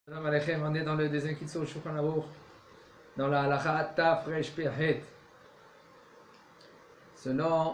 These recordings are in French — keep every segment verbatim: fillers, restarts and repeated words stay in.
Salam Aleichem, on est dans le deuxième Kitzur Shulchan Aruch, dans la halakha Taf Resh Peh. Selon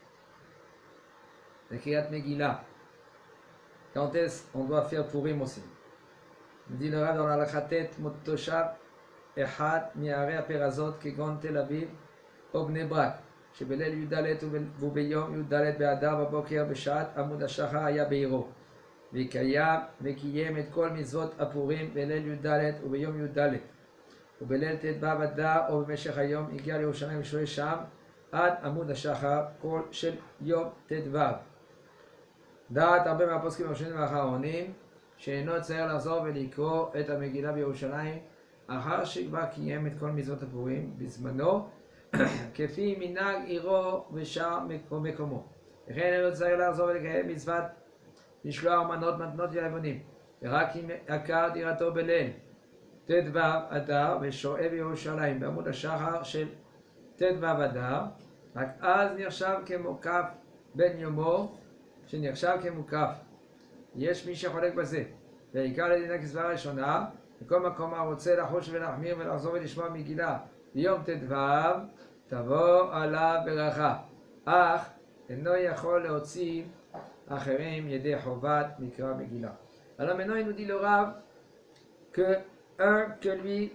le Kriyat Megillah, quand est-ce qu'on doit faire Purim aussi? Il dit le Rav dans la halakha Tet Motoshav Echad Miare Aperazot Kegon Tel Aviv Obne Brak שבליל י"ד וביום י"ד באדר בבוקר בשעת עמוד השחר היה בעירו ויקיים וקיים את כל מצוות הפורים בליל י"ד וביום י"ד ובליל ט"ו אדר או במשך היום הגיע לירושלים ושוהה שם עד עמוד השחר כל של יום ט"ו. דעת הרבה מהפוסקים הראשונים והאחרונים שאינו צריך לחזור ולקרוא את המגילה בירושלים אחר שכבר קיים את כל מצוות הפורים בזמנו כפי מנהג עירו ושאר מקומו. לכן אינו צריך לחזור ולקיים מצוות לשלוח מנות מתנות ויבונים, ורק אם עקר דירתו בליל ט"ו אדר ושוהה בירושלים בעמוד השחר של ט"ו אדר, רק אז נחשב כמוקף בן יומו, שנחשב כמוקף. יש מי שחולק בזה, ועיקר לדין הכסבה הראשונה, בכל מקום הרוצה לחוש ולהחמיר ולחזור ולשמוע מגילה ביום ט"ו, תבוא עליו ברכה, אך אינו יכול להוציא אחרים ידי חובת מקרא מגילה. Alors maintenant il nous dit le Rav que un que lui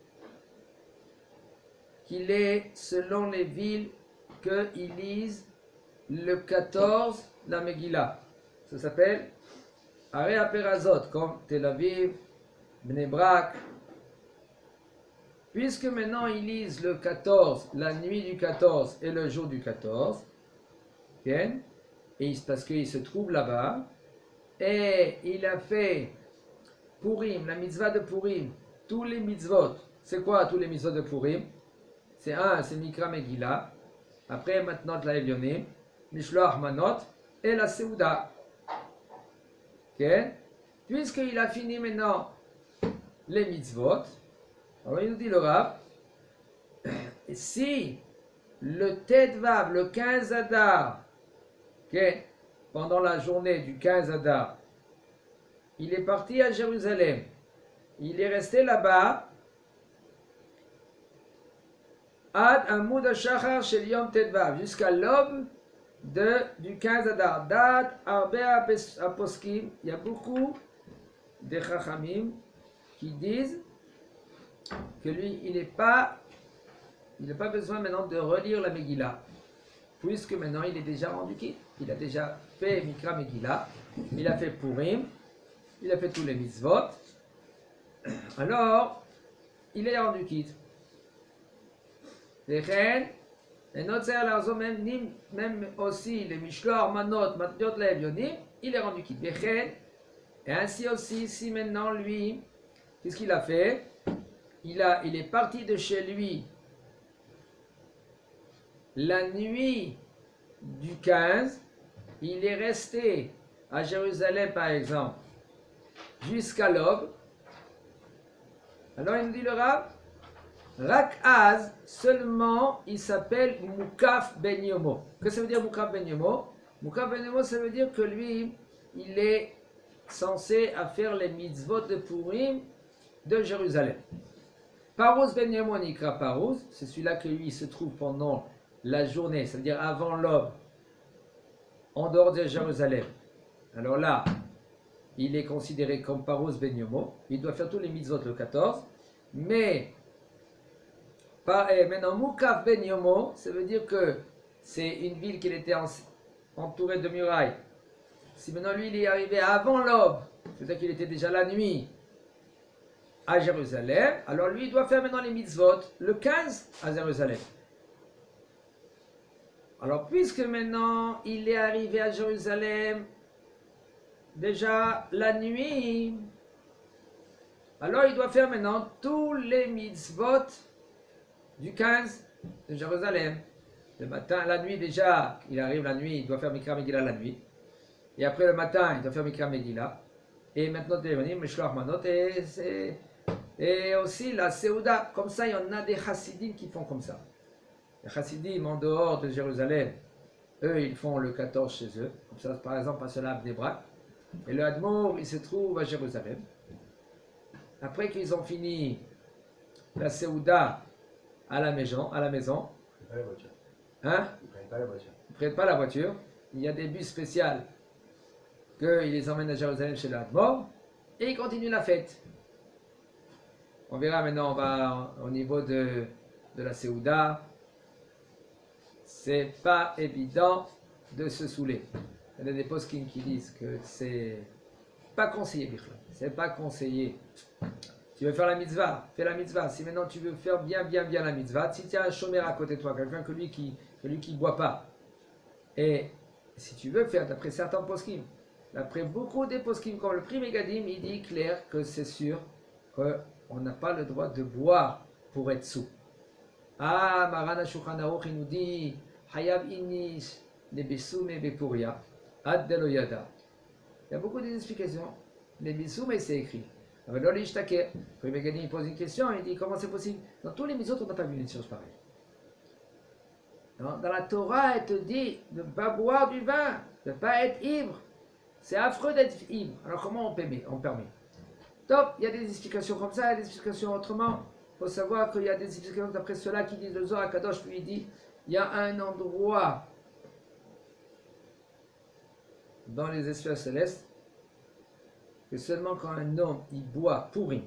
qu'il est selon les villes qu'ils lisent le quatorze la Megillah. Ça s'appelle Arei Aperazot comme Tel Aviv, Bnei Brak. Puisque maintenant ils lisent le quatorze, la nuit du quatorze et le jour du quatorze, okay? Et parce qu'il se trouve là-bas, et il a fait Purim, la mitzvah de Purim, tous les mitzvot. C'est quoi tous les mitzvot de Purim? C'est un, c'est Mikra Megillah, après maintenant la Elyonim, Mishloach Manot et la Seuda. Okay? Puisqu'il a fini maintenant les mitzvot, alors il nous dit le Rav, si le Tedvav, le quinze Adar, okay, pendant la journée du quinze Adar, il est parti à Jérusalem, il est resté là-bas, Ad Amud HaShachar Shel Yom Tedvav, jusqu'à l'aube de, du quinze Adar. Dat Arbe Aposkim, il y a beaucoup de Chachamim qui disent que lui, il n'est pas, il n'a pas besoin maintenant de relire la Megillah, puisque maintenant il est déjà rendu quitte. Il a déjà fait Mikra Megillah, il a fait Purim, il a fait tous les mitzvot, alors il est rendu quitte. Même aussi les Mishloach Manot, Matniot Le'Evyonim, il est rendu quitte. Et ainsi aussi, si maintenant lui, qu'est-ce qu'il a fait? Il, a, il est parti de chez lui la nuit du quinze, il est resté à Jérusalem par exemple jusqu'à l'aube. Alors il nous dit le Rav, Rak Az, seulement il s'appelle Mukaf Ben Yomo. Qu'est-ce que ça veut dire Mukaf Ben Yomo? Mukaf Ben Yomo, ça veut dire que lui, il est censé à faire les mitzvot de Purim de Jérusalem. Parous Ben Yomo Nikra Parous, c'est celui-là que lui se trouve pendant la journée, c'est-à-dire avant l'aube, en dehors de Jérusalem. Alors là, il est considéré comme Parous Ben Yomo, il doit faire tous les mitzvot le quatorze, mais par, eh, maintenant Mukaf Ben Yomo, ça veut dire que c'est une ville qui était en, entourée de murailles. Si maintenant lui il est arrivé avant l'aube, c'est-à-dire qu'il était déjà la nuit à Jérusalem, alors lui il doit faire maintenant les mitzvot le quinze à Jérusalem. Alors puisque maintenant il est arrivé à Jérusalem déjà la nuit, alors il doit faire maintenant tous les mitzvot du quinze de Jérusalem. Le matin, la nuit déjà, il arrive la nuit, il doit faire Mikra Megillah la nuit. Et après le matin, il doit faire Mikra Megillah. Et maintenant, Mishloach Manot et Et aussi la Seuda, comme ça il y en a des chassidim qui font comme ça. Les chassidim en dehors de Jérusalem, eux ils font le quatorze chez eux, comme ça par exemple à cela Bnei Brak. Et le Hadmour il se trouve à Jérusalem. après qu'ils ont fini la Seouda à la maison, à la maison, Pas la voiture. hein, Ils prennent pas la voiture. ils ne prennent pas la voiture. Il y a des bus spéciaux qu'ils les emmènent à Jérusalem chez l'Admor et ils continuent la fête. On verra maintenant, on va au niveau de, de la Seouda. C'est pas évident de se saouler. Il y a des poskim qui disent que c'est pas conseillé, Bichlal. C'est pas conseillé. Tu veux faire la mitzvah, fais la mitzvah. Si maintenant tu veux faire bien, bien, bien la mitzvah, si tu as un chômeur à côté de toi, quelqu'un que lui qui que lui qui boit pas, et si tu veux faire, d'après certains poskim, d'après beaucoup des poskim, comme le Pri Megadim, il dit clair que c'est sûr qu'on n'a pas le droit de boire pour être sous. Ah, Marana Shulchan Aruch, il nous dit Hayab Inish Nebesume Bepuria Ad Deloyada. Il y a beaucoup d'explications. Nebesume, c'est écrit. Mais là, l'Ishtaker, Pri Megadim, il pose une question, il dit comment c'est possible. Dans tous les mitzvot, on n'a pas vu une chose pareille. Dans, dans la Torah, elle te dit de ne pas boire du vin, de ne pas être ivre. C'est affreux d'être ivre. Alors comment on permet, on permet Top, il y a des explications comme ça, il y a des explications autrement. Il faut savoir qu'il y a des explications d'après ceux-là qui disent le Zohar Kadosh lui dit il y a un endroit dans les sphères célestes que seulement quand un homme il boit pourri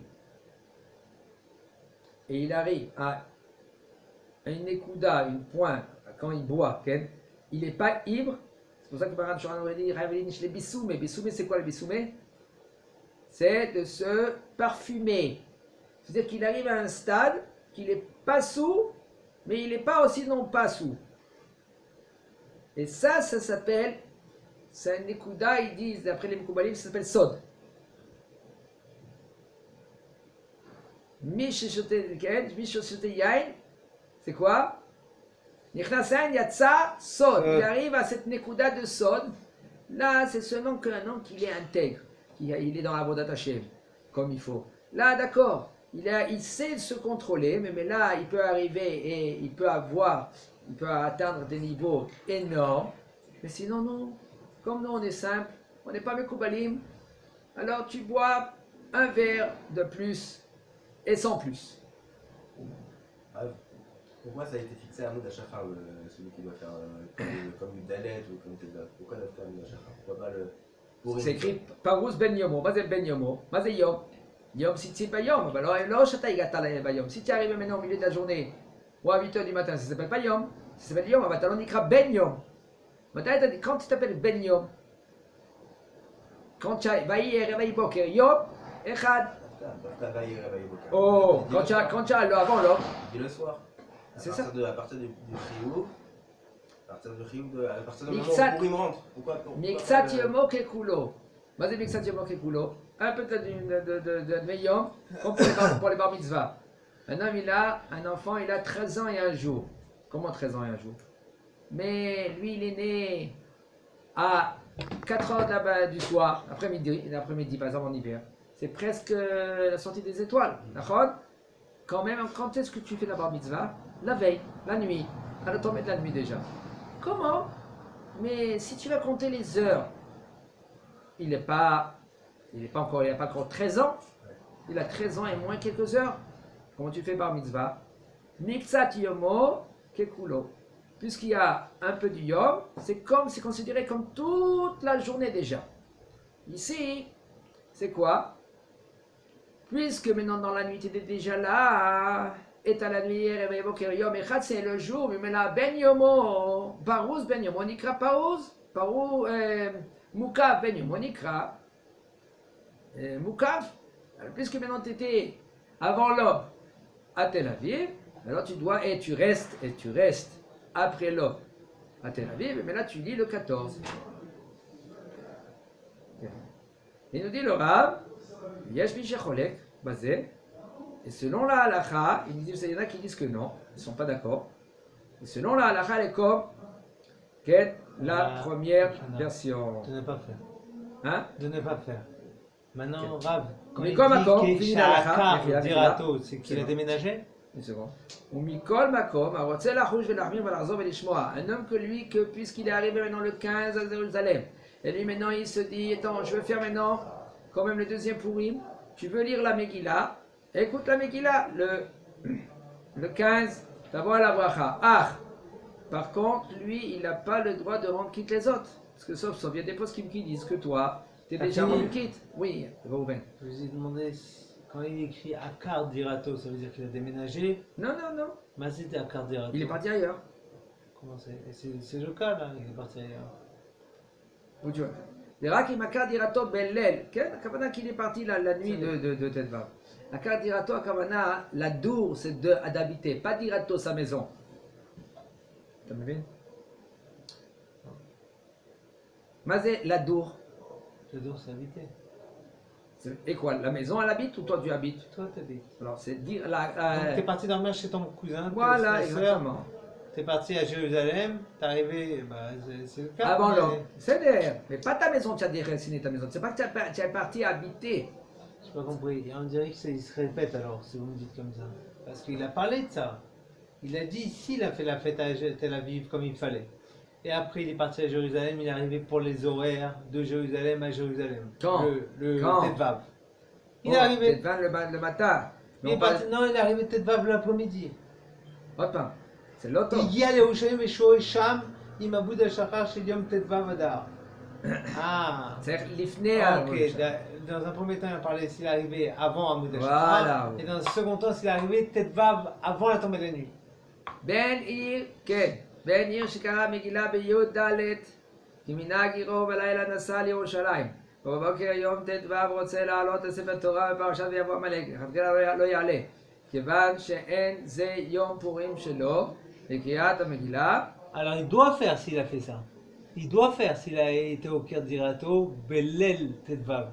et il arrive à une écouda, une pointe, quand il boit, il n'est pas ivre. C'est pour ça que Baran Shoran aurait dit les bisoumé. Bisoumé, c'est quoi le bisoumé? C'est de se parfumer. C'est-à-dire qu'il arrive à un stade qu'il n'est pas sous, mais il n'est pas aussi non pas sous. Et ça, ça s'appelle, c'est un ékouda, ils disent, d'après les Mekoubalim, ça s'appelle sod. Mishishote yain, c'est quoi? Nichnasen yatsa sod. Il arrive à cette nekouda de sod. Là, c'est seulement qu'un homme qu'il est intègre, qu'il est dans la vodat Hashem, comme il faut. Là, d'accord, il, a, il sait se contrôler, mais, mais là, il peut arriver et il peut avoir, il peut atteindre des niveaux énormes. Mais sinon, non. Comme nous, on est simple, on n'est pas mekoubalim. Alors, tu bois un verre de plus et sans plus. Ah, pourquoi ça a été fixé à Moud Hashachar, celui qui doit faire euh, comme, comme une Dalet ou comme Tezat? Pourquoi doit faire Moud Hashachar? Pourquoi pas le. C'est écrit Parous Ben Yomo. Mazé Ben Yomo. Mazé Yom. Yom, si tu n'es pas Yom, alors là, Yom. Si tu arrives maintenant au milieu de la journée ou à huit heures du matin, ça ne s'appelle pas Yom. Ça s'appelle Yom. On écrira Ben Yom. Quand tu t'appelles Ben Yom, quand tu as Vaïe Réveil Boker, Yom, Echad. Oh, quand tu as, quand tu as le avant l'homme. Et le soir. C'est ça. De, à partir du Chiyuv, à partir du Chiyuv, à partir du moment Mixat, où il me rentre. Pourquoi, pourquoi Mixat Yomo Kekulo. Vas-y, Mixat Yomo Kekulo. Un peu de, de, de, de, de Yom, comme pour les, bar, pour les bar mitzvah. Un homme, il a, un enfant, il a treize ans et un jour. Comment treize ans et un jour? Mais lui, il est né à quatre heures du soir, après-midi, l'après-midi, par exemple en hiver. C'est presque la sortie des étoiles. D'accord? Quand même, quand est-ce que tu fais la bar mitzvah? La veille, la nuit, à la tombée de la nuit déjà. Comment? Mais si tu vas compter les heures, il n'est pas, il n'est pas encore, il n'a pas encore treize ans. Il a treize ans et moins quelques heures. Comment tu fais bar mitzvah? Mixat yomo kekulo. Puisqu'il y a un peu du yom, c'est comme, c'est considéré comme toute la journée déjà. Ici, c'est quoi? Puisque maintenant dans la nuit tu es déjà là, et à la nuit, yom echad, c'est le jour, mais là, ben yomo, parouz ben yomo, nikra parouz, parouz, mukav ben yomo, nikra, mukav. Puisque maintenant tu étais avant l'aube à Tel Aviv, alors tu dois, et tu restes, et tu restes après l'aube à Tel Aviv, mais là tu lis le quatorze. Il nous dit le Rav, Yesh Bicholek, basé, et selon la halakha, il y en a qui disent que non, ils ne sont pas d'accord. Et selon la halakha, elle est comme quelle la ah, première version. De ne pas faire. Hein? De ne pas faire. Maintenant, Rav, quand mais il comme dit qu'il est à Dirato, c'est qu'il a déménagé? Une seconde. Un homme que lui, que puisqu'il est arrivé maintenant le quinze à Jérusalem, et lui maintenant il se dit, attends, je veux faire maintenant quand même le deuxième Pourim, tu veux lire la Megillah, écoute la Megillah, le, le quinze, t'as la bracha. Ah, par contre, lui, il n'a pas le droit de rendre quitte les autres. Parce que sauf, sauf, il y a des postes qui me disent que toi, tu es Ah, déjà si. rendu quitte. Oui, Reuven. Je vous ai demandé, si- quand il écrit Akar Dirato, ça veut dire qu'il a déménagé. Non, non, non. Mais c'était Akar Dirato. Il est parti ailleurs. Comment c'est Et c'est c'est le cas là, il est parti ailleurs. Où tu vois. ורק אם הכר דירתו בליל, כן, הכוונה qu'il est parti la, la nuit de, de, de ט"ו. הכר דירתו, הכוונה, לדור, c'est de- d'habiter, pas דירתו, sa maison. אתה מבין? מה זה לדור? Le dos, c'est habité. C'est- Et quoi, la maison elle habite ou toi tu habites? Toi, t'habites. Alors c'est dire la. Donc, euh, t'es parti dormir chez ton cousin, ta- voilà, ta sœur. exactement. T'es parti à Jérusalem, t'es arrivé, bah, c'est c'est le cas. Avant mais- l'homme. C'est derrière. Mais pas ta maison, tu as déraciné ta maison. C'est pas que tu as, pas- tu es parti habiter. J'ai pas compris. Et on dirait que c'est- il se répète alors, si vous me dites comme ça. Parce qu'il a parlé de ça. Il a dit ici, il a fait la fête à Tel Aviv comme il fallait. Et après, il est parti à Jérusalem, il est arrivé pour les horaires de Jérusalem à Jérusalem. Quand Le, le Quand Tetvav. Il Oh, est arrivé. peut-être vingt le, ma- le matin. Il Mais est on parle- parti- non, il est arrivé Tetvav l'après-midi. Attends, c'est l'auto. הגיע לירושלים ושהוי שם עם עמוד השחר של יום ט"ו אדר. Ah, C'est l'ifné à ok. Da- Dans un premier temps, il a parlé s'il est arrivé avant Amoud Voilà. HaShachar. Et dans un second temps, s'il est arrivé Tetvav avant la tombée de la nuit. בן עיר, כן, בן עיר שקרא מגילה בי"ד, כמנהג עירו בלילה נסע לירושלים. ובבוקר יום ט"ו רוצה לעלות לספר תורה בפרשת ויבוא עמלק, לכתחילה לא לא יעלה. כיוון שאין זה יום פורים שלו, לקריאת המגילה, Alors il doit faire s'il a fait ça. Il doit faire s'il a été au Kir Dirato Belel Tetvav.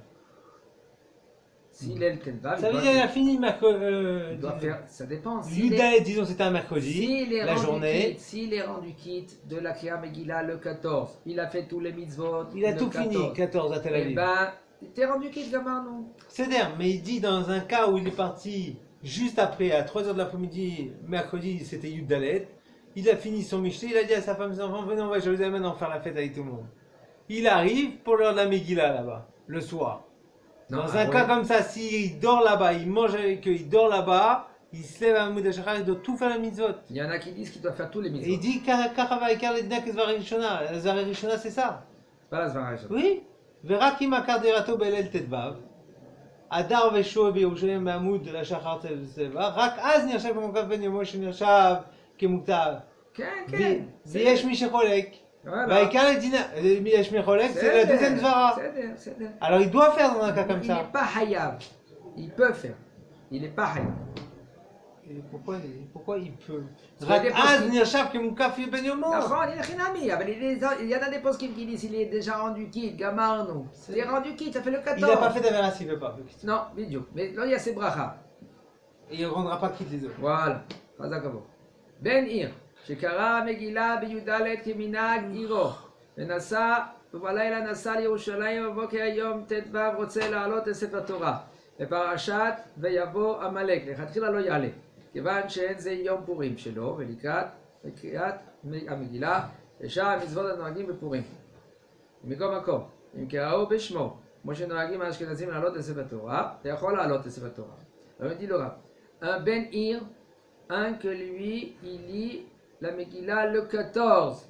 s'il est le ט"ו, Ça il veut doit- dire qu'il a fini mercredi. Euh, il doit faire, ça dépend. S'il est- Yudalet, disons c'était un mercredi, S'il est la rendu journée. quitte, s'il est rendu quitte de la Kriya Megillah le quatorze, il a fait tous les mitzvot. Il a le tout fini, quatorze. quatorze à Tel Eh Aviv. ben, t'es rendu quitte, gamin, non? C'est-à-dire, mais il dit dans un cas où il est parti juste après, à trois heures de l'après-midi, mercredi, c'était Yudalet, il a fini son Michel, il a dit à sa femme et ses enfants, venez, on va à Jérusalem maintenant faire la fête avec tout le monde. Il arrive pour l'heure de la Megillah là-bas, le soir. Non, Dans ah un cas ouais. comme ça, s'il dort là-bas, il mange avec eux, il dort là-bas, il se lève à Amoud HaShachar, il doit tout faire la mitzvot. Il y en a qui disent qu'il doit faire tous les Et mitzvot. il dit Kachava et Karledina Kezvarishona. La Zarishona, c'est ça. Pas la Zvara. Oui. Veraki makar derato belel tetvav. Adar vesho בירושלים בעמוד השחר צבע, רק אז נחשב כמוקף בין יומו שנחשב כמוקטב. כן, כן. ויש מי שחולק. Voilà. והעיקר לדינה, יש מי חולק, c'est la deuxième zvara. בסדר, בסדר. Alors il doit faire dans un cas comme Il n'est ça. pas hayav. Il peut faire. Il n'est pas hayav. Et pourquoi, pourquoi il peut Ça רק dépend אז si- נחשב כמוקף בין יומו. נכון, il est chinami. אבל il est- il y en a des poskim qui disent qu'il est déjà rendu quitte, gamarno. Il est rendu quitte, ça fait le Il quatorze. n'a pas fait d'Avera s'il ne veut pas. Non, vidéo. Mais là, il y a ses brachas. Et il ne rendra pas quitte les autres. וואלה, חזק עבור. בן עיר, שקרא מגילה בי"ד כמנהג עירו, ונסע, ובלילה נסע לירושלים, ובבוקר היום ט"ו רוצה לעלות לספר תורה, בפרשת ויבוא עמלק, לכתחילה לא יעלה, כיוון שאין זה יום פורים שלו, ולקראת לקריאת המגילה, ושאר המצוות הנוהגים בפורים. מכל מקום, אם קראו בשמו, כמו שנוהגים האשכנזים לעלות לספר תורה, אתה יכול לעלות לספר תורה. Alors il dit le Rav, un Ben Ir, un que lui, il lit la Megillah le quatorze.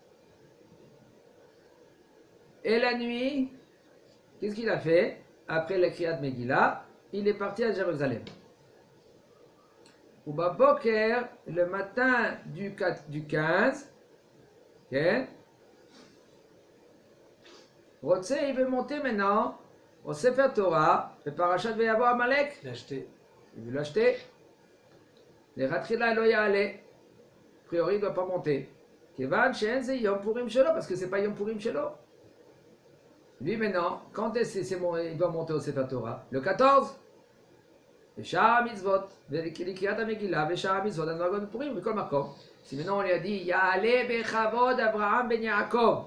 Et la nuit, qu'est-ce qu'il a fait? Après la Kriyat Megillah, il est parti à Jérusalem. Ou Boker, le matin du, quatre- du quinze, ok? Rotse, il veut monter maintenant au Sefer Torah, le Parashat Veyavo Amalek. Il a acheté. Il veut l'acheter. Les Ratrila Eloya allait. A priori, il ne doit pas monter. Kevan Shen, c'est Yom Purim Shelo, parce que c'est pas Yom Purim Shelo. Lui maintenant, quand est-ce que c'est mon- il doit monter au Sefer Torah? Le quatorze. Veshar Mitzvot, Velikriat Megillah, Veshar Mitzvot, Anvagon Purim, Mikol Makom. Si maintenant on lui a dit, Ya'ale Bechavod Abraham Ben Yaakov.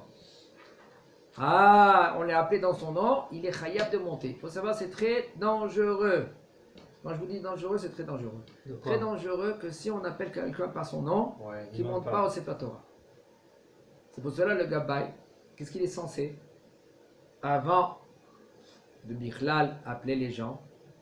Ah, on l'a appelé dans son nom, il est chayav de monter. Il faut savoir, c'est très dangereux. Quand je vous dis dangereux, c'est très dangereux. De quoi? Très dangereux que si on appelle quelqu'un par son nom, Ouais, qu'il ne monte pas au Sefer Torah. C'est pour cela le Gabbai, qu'est-ce qu'il est censé? Avant de Bichlal appeler les gens,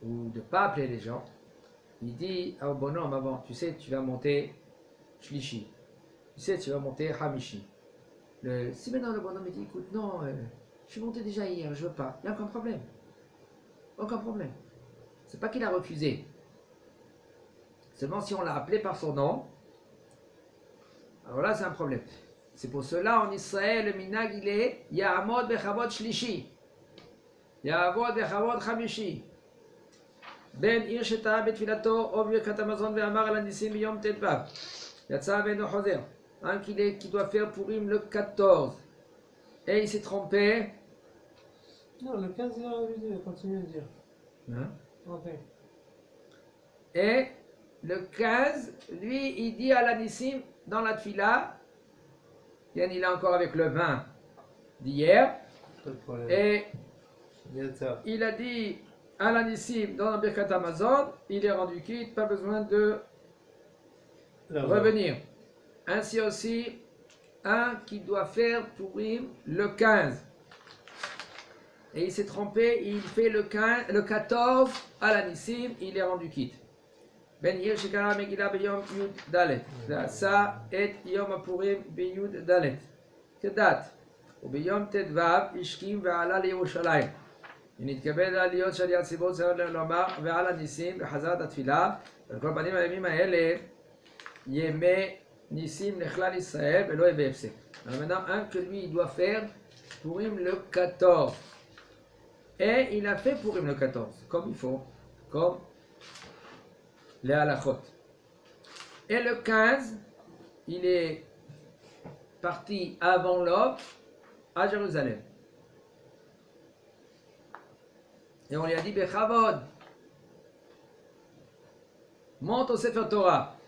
ou de ne pas appeler les gens, il dit au bonhomme avant, tu sais, tu vas monter Shlishi, tu sais, tu vas monter Hamishi. Le, si maintenant le bonhomme il dit, écoute, non, euh, je suis monté déjà hier, je veux pas, il n'y a aucun problème. Aucun problème. C'est pas qu'il a refusé. Seulement si on l'a appelé par son nom, alors là c'est un problème. C'est pour cela en Israël, le minag il est Ya'amod bechavod shlishi. Ya'amod bechavod chamishi. Ben ir sheta betfilato o birkat Hamazon ve'amar al anisim biyom tetvav. Yatsa ve'no choser. Un qui, est, qui doit faire Purim le quatorze. Et il s'est trompé. Non, le quinze, il aurait dû dire, continue de dire. Hein? Ok. Et le quinze, lui, il dit à l'anissim dans la tfila, il est encore avec le vin d'hier, Pas de problème. et Il y a de ça. il a dit à l'anissim dans la Birkat Hamazon, il est rendu quitte, pas besoin de Là, revenir. Ainsi aussi, un qui doit faire Purim le quinze. Et il s'est trompé, il fait le, quinze, le quatorze à l'anissim, il est rendu quitte. Ben Yir Shekara Megillah Beyom Yud Dalet. Ça est Yom Apurim Beyud Dalet. Que date? Ou Beyom Tedvav Ishkim Ve'ala Yerushalayim. ונתקבל להיות שליח ציבור צריך לומר ועל הניסים בחזרת התפילה ועל כל פנים הימים האלה ימי ניסים לכלל ישראל ולא יהיה בהפסק. Alors maintenant un que lui il doit faire Purim le quatorze. Et il a fait Purim le quatorze comme il faut, comme les halachot. Et le quinze, il est parti avant l'aube à Jérusalem. Et on lui a dit, Bechavod, monte au Sefer Torah,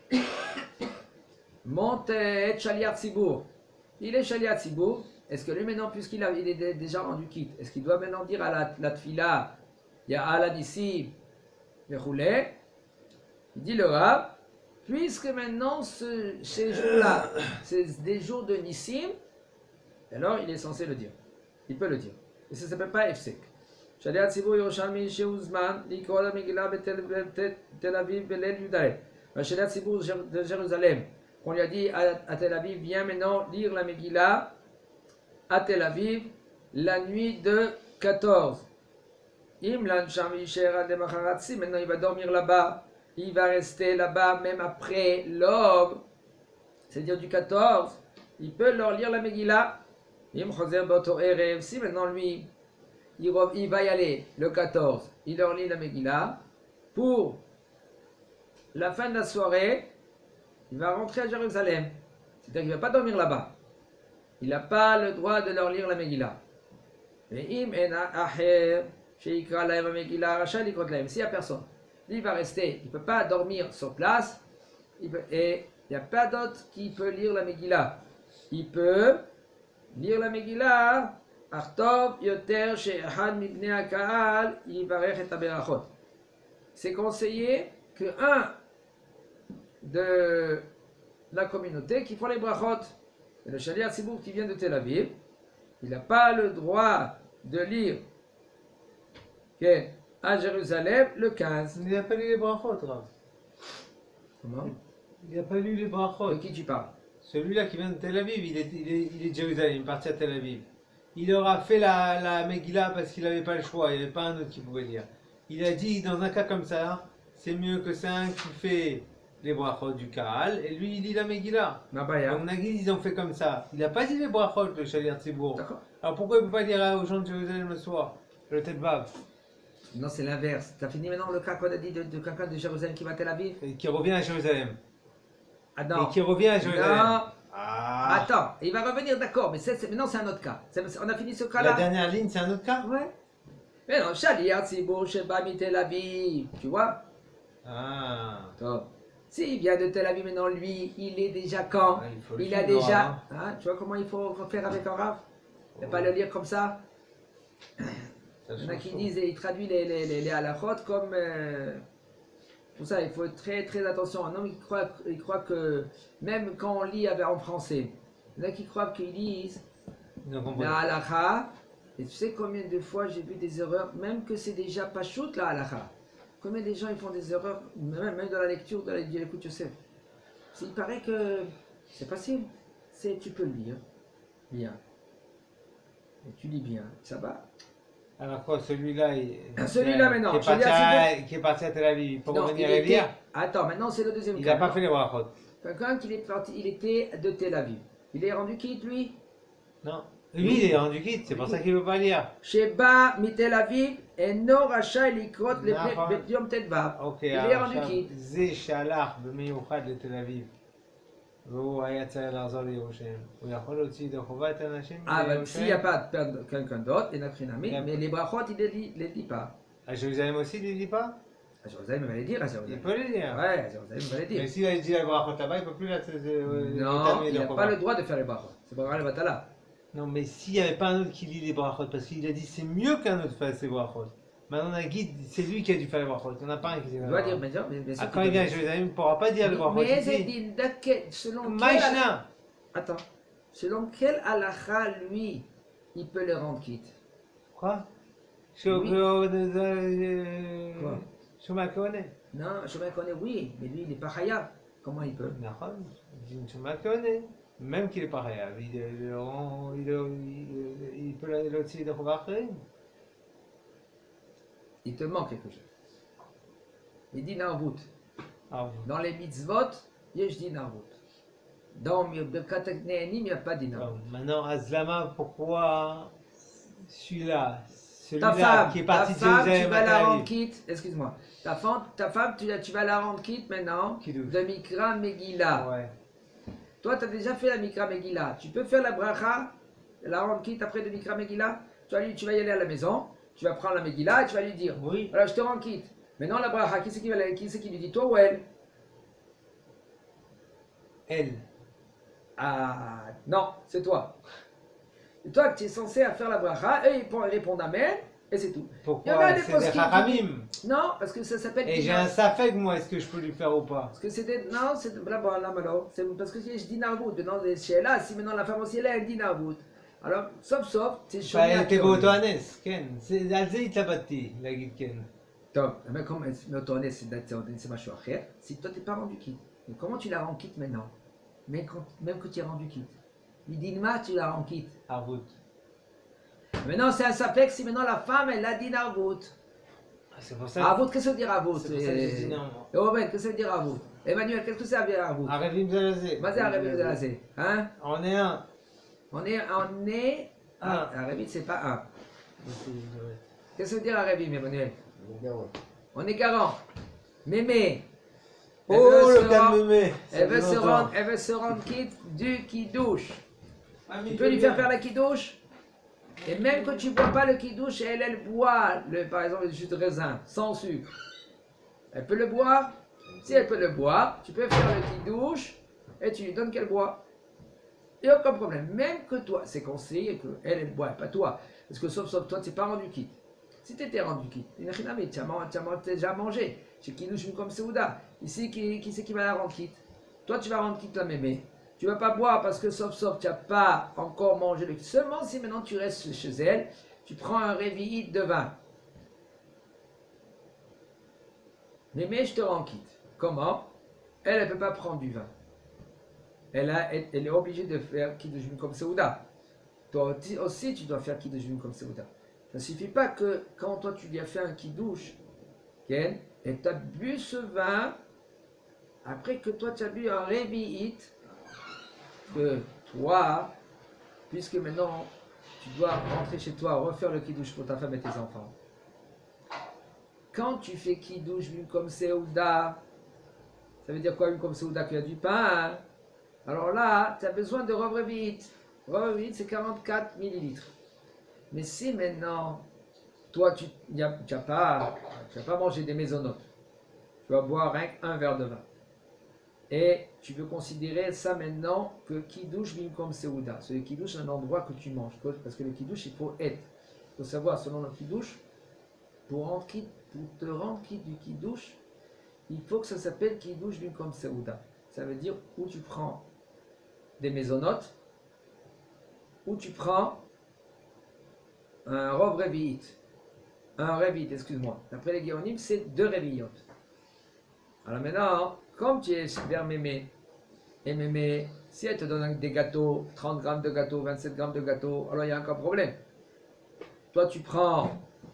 monte et Shaliach Tzibour. Il est Shaliach Tzibour. Est-ce que lui maintenant, puisqu'il a, il est déjà rendu quitte, est-ce qu'il doit maintenant dire à la, la tfila, il y a Ala Nissim, Vechoulé? Il dit le Rav, puisque maintenant ce, ces jours-là, c'est des jours de Nissim, alors il est censé le dire. Il peut le dire. Et ça ne s'appelle pas Efsek. Shaliach Tzibour Yerushalmi Sheuzman, Likol HaMegillah Betel Aviv Belel Yudalet. Le Shaliach Tzibour de Jérusalem, on lui a dit à, à Tel Aviv, viens maintenant lire la Megillah à Tel Aviv la nuit de quatorze. Imlan Sham Yisher Ad Lemacharat, si maintenant il va dormir là-bas, il va rester là-bas même après l'aube, c'est-à-dire du quatorze, il peut leur lire la Megillah. Im Choser Boto Erev, si maintenant lui, il, il va y aller le quatorze, il leur lit la Megillah, pour la fin de la soirée, il va rentrer à Jérusalem, c'est-à-dire qu'il ne va pas dormir là-bas. Il n'a pas le droit de leur lire la Megillah. Mais im en acher, sheikra lahem Megillah, rachel ikot lahem. S'il n'y a personne, il va rester, il ne peut pas dormir sur place, il peut, et il n'y a pas d'autre qui peut lire la Megillah. Il peut lire la Megillah, Artov yoter she'echad mibnei ha'ka'al yivarech et haberachot. C'est conseillé que un de la communauté qui font les brachot, et le Shaliach Tzibour qui vient de Tel Aviv, il n'a pas le droit de lire okay, à Jérusalem le quinze. Il n'a pas lu les brachot, Rav. Comment? Il n'a pas lu les brachot. De qui tu parles? Celui-là qui vient de Tel Aviv, il est, il est, il est de Jérusalem, il est parti à Tel Aviv. Il aura fait la, la Megillah parce qu'il n'avait pas le choix, il n'y avait pas un autre qui pouvait lire. Il a dit, dans un cas comme ça, c'est mieux que c'est un qui fait les brachot du Kaal, et lui il lit la Megillah. Mabaya. Donc Nagid, ils ont fait comme ça. Il n'a pas dit les brachot, le Shaliach Tzibour. D'accord. Alors pourquoi il ne peut pas dire aux gens de Jérusalem le soir, le Tetvav, Non, c'est l'inverse. Tu as fini maintenant le cas qu'on a dit de, de quelqu'un de Jérusalem qui va à Tel Aviv? et qui revient à Jérusalem. Ah non. Et qui revient à Jérusalem. Non. Ah. Attends, il va revenir, d'accord, mais c'est, c'est, maintenant c'est un autre cas. C'est, on a fini ce La cas-là. dernière ligne, c'est un autre cas. Ouais. Mais non, Shaliach Tzibour Sheba mi Tel Aviv, tu vois? Ah. Attends. S'il vient de Tel Aviv maintenant, lui, il est déjà quand? Ah, il faut le Il a suivre, déjà. hein. Hein, tu vois comment il faut faire avec un raf? Ne pas le lire comme ça. Ça Il y en a change qui tout. disent, et ils traduisent les, les, les, les halachot comme. Euh, pour ça, il faut être très très attention. Un homme, il croit, il croit que, même quand on lit avec- en français, il y en a qui croient qu'ils lisent Ils ont compris. la halacha, Et tu sais combien de fois j'ai vu des erreurs, même que c'est déjà pas shoot là, halakha. Combien de gens ils font des erreurs, même, même dans la lecture de la l'écoute Yosef. Il paraît que c'est facile. C'est, tu peux le lire bien. Et tu lis bien, ça va. Alors quoi, celui-là, il- Celui-là, qui maintenant, est, je parti veux dire, à, c'est qui est parti à Tel Aviv, il peut Non, revenir il à était- lire. Attends, maintenant c'est le deuxième Il cas. n'a pas Non. fait les brachot. Quelqu'un qui est parti, il était de Tel Aviv. Il est rendu quitte, lui. Non. Lui, il est rendu quitte, c'est pour ça qu'il ne veut pas lire. Sheba mi Tel Aviv, et no racha likrot le נכון. Yom Tetvav. Ok, Il est rendu עכשיו, quitte. זה שהלך במיוחד לתל אביב, והוא היה צריך לחזור לירושלים, הוא יכול להוציא ידי חובה את האנשים Ah, ben, s'il n'y a לירושלים? pas de per- quelqu'un d'autre, il n'a rien à Il y a- mais les brachot, il ne les dit- les dit pas. À Jérusalem aussi, il ne dit pas? À Jérusalem, il va les dire, à Il Jérusalem. peut les dire. Ouais, à Jérusalem, il va les Mais dire. s'il a dit la brachot là-bas, il ne peut plus la Non, il n'a pas le droit de faire les brachot. C'est pas grave, le batala. Non, mais s'il n'y avait pas un autre qui lit les brachot, parce qu'il a dit c'est mieux qu'un autre fasse les brachot. Maintenant, un guide, c'est lui qui a dû faire les brachot. On n'a pas un qui sait Il faire doit les dire, brachot. bien sûr, mais bien sûr. Ah, quand qu'il il vient à peut dire. Jérusalem, il ne pourra pas dire le brachot Mais c'est ici. dit, d'accord, selon quel... Maïchna. Attends. Selon quel halakha, lui, il peut le rendre quitte? Quoi? Oui. Quoi? Shoma connaît. Non, je me connais, oui, mais lui, il n'est pas hayab. Comment il peut? נכון, Shoma connaît. Même qu'il n'est pas réel, il, il, rend- il, il, il peut להוציא ידי חובה אחרים. Il te manque quelque chose. Il dit narvout. Ah, Dans les mitzvot, yesh dit narvout. Dans Birkat Ne'anim, il n'y a pas dit narvout. bon, maintenant, Azlama, pourquoi celui-là, Ta celui-là femme, qui est ta parti de femme, tu Jérusalem vas à la Tel rendre Aviv? quitte. Excuse-moi. Ta femme, ta femme tu, la- tu vas la rendre quitte maintenant Kiddush. de Mikra Megillah. Ouais. Toi, tu as déjà fait la Mikra Megillah. Tu peux faire la bracha, la rendre quitte après de Mikra Megillah. Tu vas, lui- tu vas y aller à la maison, tu vas prendre la Megillah et tu vas lui dire Oui. voilà, je te rends quitte. Maintenant, la bracha, qui c'est qui, va la- qui, c'est qui lui dit, toi ou elle? Elle. Ah, non, c'est toi. Et toi, tu es censé à faire la bracha, eux, ils répondent- ils répondent Amen, et c'est tout. Il y en a Pourquoi? des C'est des poskim qui Chachamim. Non, parce que ça s'appelle. Et j'ai un safek, moi, est-ce que je peux lui faire ou pas? Parce que c'est des. Non, c'est. Blablabla, alors. C'est parce que je dis Narbout. Maintenant, chez là, si maintenant la femme aussi, elle dit Narbout. Alors, sauf, sauf, c'est chaud. Elle était באותו הנס, כן. זה- על זה התלבטתי, להגיד כן. Top. Mais comment. Mais auto-honnête, c'est c'est machin après. Si toi, t'es pas rendu quitte. Mais comment tu la rends quitte maintenant? Même quand, même que tu es rendu quitte. Midinma, tu la rends quitte. ערבות. Maintenant, c'est un sapek si maintenant la femme, elle a dit Narbout. Ah, c'est pour ça. Arvout, qu'est-ce que ça veut dire Arvout? C'est pour ça que j'ai dit non. Et Oben, qu'est-ce que ça veut dire Arvout? Emmanuel, qu'est-ce que ça veut dire Arvout? ערבים זה לזה. Vas-y, Arabie de la Z. Hein? On est un. On est. On est. Un. Arabie, c'est pas un. Qu'est-ce que ça veut dire Arabie, Emmanuel? On est garant. Mémé. Elle Oh, veut se le rendre- calme-mé. Elle veut se rendre, elle veut se rendre quitte du kidouche. Tu peux lui faire faire la kidouche. Et même que tu ne bois pas le kidouche, elle, elle boit, le, par exemple, le jus de raisin, sans sucre. Elle peut le boire. Si elle peut le boire, tu peux faire le kidouche et tu lui donnes qu'elle boit. Il n'y a aucun problème. Même que toi, c'est conseillé qu'elle, elle boit, pas toi. Parce que sauf, sauf toi, tu n'es pas rendu quitte. Si tu étais rendu quitte, tu as man- tu as man- t'as déjà mangé. Chez Kidouche comme Seouda. Ici, qui, qui c'est qui va la rendre quitte? Toi, tu vas rendre quitte la mémé. Tu ne vas pas boire parce que sauf, sauf, tu n'as pas encore mangé le. Seulement si maintenant tu restes chez elle, tu prends un réveillite de vin. Mémé, je te rends quitte. Comment? Elle, elle ne peut pas prendre du vin. Elle, a, elle, elle est obligée de faire Kiddush comme Seouda. Toi aussi- aussi, tu dois faire Kiddush comme Seouda. Ça ne suffit pas que quand toi tu lui as fait un Kiddush, Ken, et tu as bu ce vin, après que toi tu as bu un Révi'it, que toi, puisque maintenant tu dois rentrer chez toi, refaire le Kiddush pour ta femme et tes enfants. Quand tu fais Kiddush comme Seouda, ça veut dire quoi, comme Seouda, qu'il y a du pain, hein? Alors là, tu as besoin de Rov Révi'it. Rov Révi'it, c'est quarante-quatre millilitres. Mais si maintenant, toi, tu n'as pas, tu n'as pas mangé des maisonnotes, tu vas boire rien qu'un verre de vin. Et tu veux considérer ça maintenant que Kiddush vient comme Seouda. C'est le Kiddush, un endroit que tu manges. Parce que le Kiddush, il faut être. Il faut savoir, selon le Kiddush, pour, rendre quitte- pour te rendre quitte du Kiddush, il faut que ça s'appelle Kiddush vient comme Seouda. Ça veut dire où tu prends des maisonnotes, où tu prends un rov revi'it. Un revi'it, excuse-moi. D'après les Géonim, c'est deux revi'ot. Alors maintenant, comme tu es vers Mémé, et Mémé, si elle te donne des gâteaux, trente grammes de gâteaux, vingt-sept grammes de gâteaux, alors il y a encore problème. Toi, tu prends,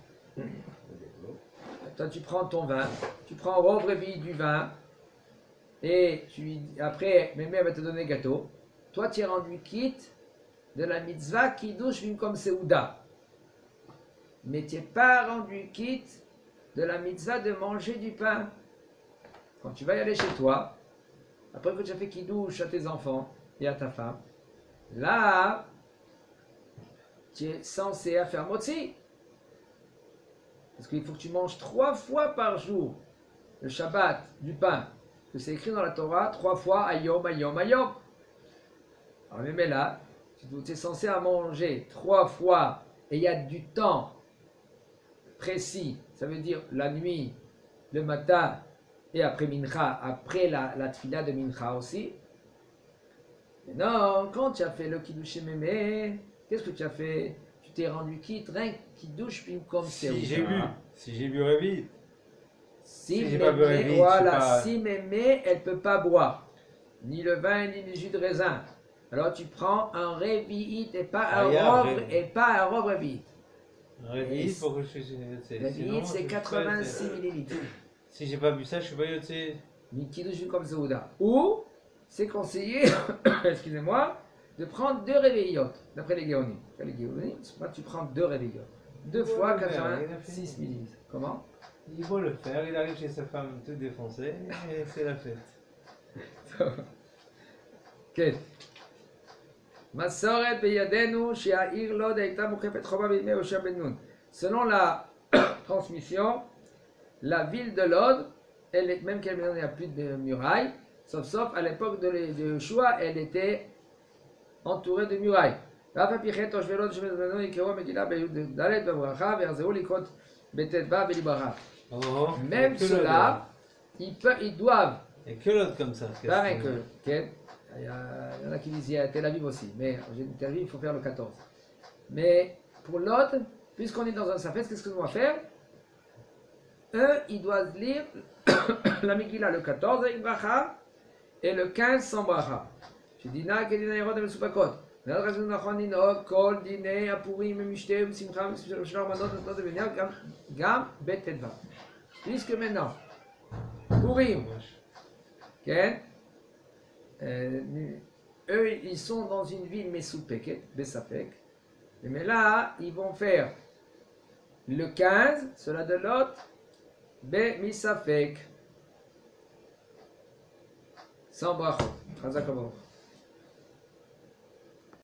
toi, tu prends ton vin, tu prends rov revi'it du vin, et tu, après, Mémé va te donner des gâteaux. Toi, tu es rendu quitte de la mitzvah qui douche une comme Seouda. Mais tu n'es pas rendu quitte de la mitzvah de manger du pain. Quand tu vas y aller chez toi, après que tu as fait kidouche à tes enfants et à ta femme, là, tu es censé faire motzi. Parce qu'il faut que tu manges trois fois par jour le Shabbat du pain. Que c'est écrit dans la Torah, trois fois ayom, ayom, ayom. Alors même là, tu es censé à manger trois fois et il y a du temps précis. Ça veut dire la nuit, le matin et après Mincha, après la, la tfila de Mincha aussi. Mais non, quand tu as fait le kiddush mémé, qu'est-ce que tu as fait? Tu t'es rendu quitte, rien kiddush pim comme c'est. Si j'ai bu, si j'ai bu Révit. Si, Si j'ai mémé, pas bu Révit, voilà, pas... si mémé, elle ne peut pas boire ni le vin ni le jus de raisin. Alors tu prends un Révit et pas un Ah, rov et pas un rov Révit. Révit, pour que je sais. Révit, c'est quatre-vingt-six millilitres. Si j'ai pas bu ça, je suis pas yoté. Ni kiddush comme Zouda. Ou c'est conseillé, excusez-moi, de prendre deux réveillots, d'après les Géonim. Les Géonim, tu prends deux réveillots. Deux Il fois faut le faire, quatre-vingt-six millilitres. Comment? Il faut le faire, il arrive chez sa femme tout défoncé et c'est la fête. Ok. Masoret beyadenu she'a'ir lod ha'ita mukefet chova b'imei Hoshea ben Nun. Selon la transmission, la ville de Lod, elle est, même qu'elle n'y a plus de murailles, sauf sauf à l'époque de, de Yoshua, elle était entourée de murailles. Oh, Même ceux-là, ils, peuvent, ils doivent. Et que l'autre comme ça. Pareil que, okay. il, y a, il y en a qui disent il y a Tel Aviv aussi, mais j'ai dit Tel Aviv, il faut faire le quatorze. Mais pour l'autre, puisqu'on est dans un safet, qu'est-ce qu'on doit faire? Eux, ils doivent lire la Megillah le quatorze avec bracha et le quinze sans bracha. Je dis na kedina yerod et supakot. Nal razun nachon ninod kol dine apurim mishtem simcha shloch manot not de venir gam gam betedva. Puisque maintenant Purim, okay, euh, eux ils sont dans une ville mesoupeket, besapek. Mais là ils vont faire le quinze, cela de l'autre. Be misafek. Sans brachot. Chazak